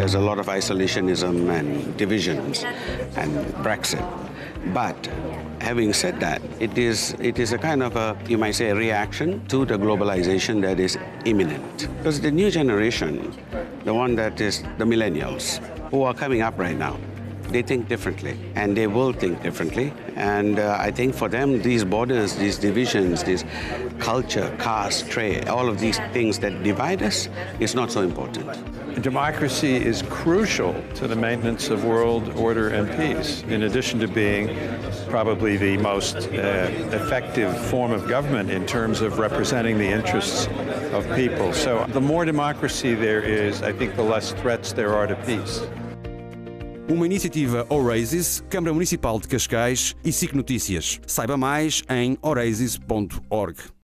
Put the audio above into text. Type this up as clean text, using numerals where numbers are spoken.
there's a lot of isolationism and divisions and Brexit. But having said that, it is a kind of a, you might say, a reaction to the globalization that is imminent. Because the new generation, the one that is the millennials, who are coming up right now, they think differently, and they will think differently. And I think for them, these borders, these divisions, this culture, caste, trade, all of these things that divide us is not so important. Democracy is crucial to the maintenance of world order and peace, in addition to being probably the most effective form of government in terms of representing the interests of people. So the more democracy there is, I think the less threats there are to peace. Uma iniciativa Oasis, Câmara Municipal de Cascais e SIC Notícias. Saiba mais em oasis.org.